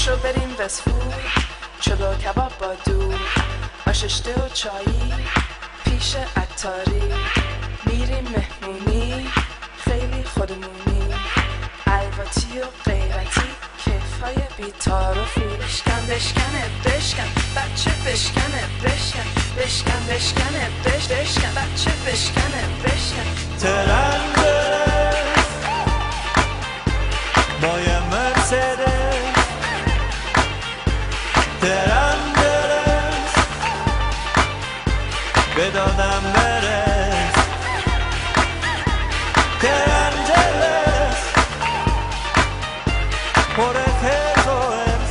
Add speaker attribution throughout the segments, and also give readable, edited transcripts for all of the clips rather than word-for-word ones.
Speaker 1: پاشو بریم وستفود، چلو کباب با دود، آششته و چایی پیش عطاری. میریم مهمونی خیلی خودمونی، الواتی و غیرتی، کیفای بی‌تعارفی. بشکن بشکنه بشکن بچه، بشکنه بشکن بشکن بشکنه بشکن بچه، بشکنه بشکن.
Speaker 2: ترندرز با یه مرسدس، ترندرز به دادم برس، ترندرز پر خیز و حرس،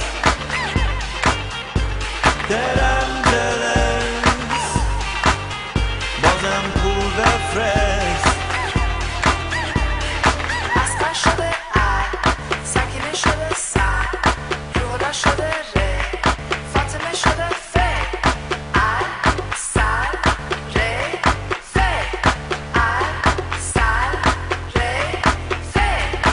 Speaker 2: ترندرز بازم پول بفرست.
Speaker 1: اسقر شده سکینه شده سر، روحلا شده ره، فاطمه شده فه. سر ره فه، سر ره فه.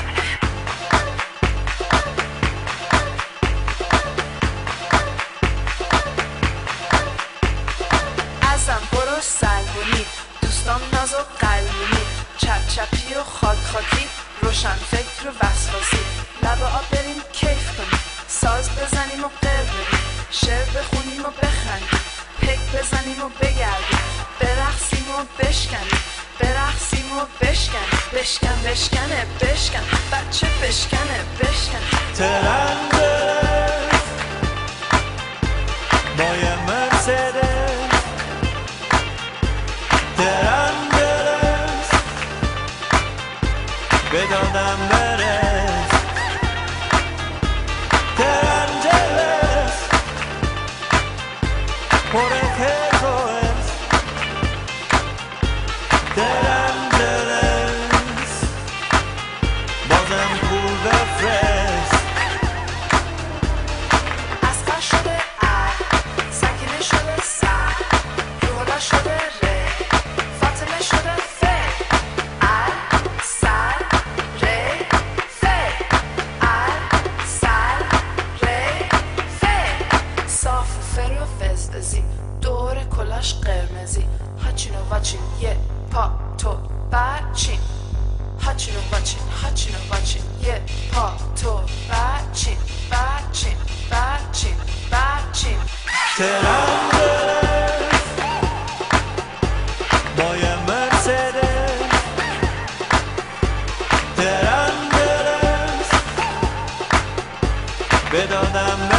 Speaker 1: ازم برو سلمونی، دوستان ناز و قلمونی، چپ چپی و خاک خاکی، روشن فکر و وسواسی. لب آب بریم کیف کنیم، ساز بزنیم و قر بریم، شعر بخونیم و بخندیم، پک بزنیم و بگردیم، برقصیم و بشکنیم، برقصیم و بشکنیم. بشکن بشکنه بشکن بچه، بشکنه بشکن.
Speaker 2: ترندرز با یه مرسدس، ترندرز به دادم برس، ترندرز پر خیز و حرس، ترندرز بازم پول بفرست.
Speaker 1: اسقر شده سکینه شده سر، روحلا شده ره، فاطمه شده فه. سر ره فه، سر ره فه. صاف و فر و فزدزی، دور کلاش قرمزی، هاچین و واچین یه پا تو بچین، هاچین و واچین هاچین و واچین یه پا تو بچین بچین بچین بچین.
Speaker 2: ترندرز با یه مرسدس، ترندرز به دادم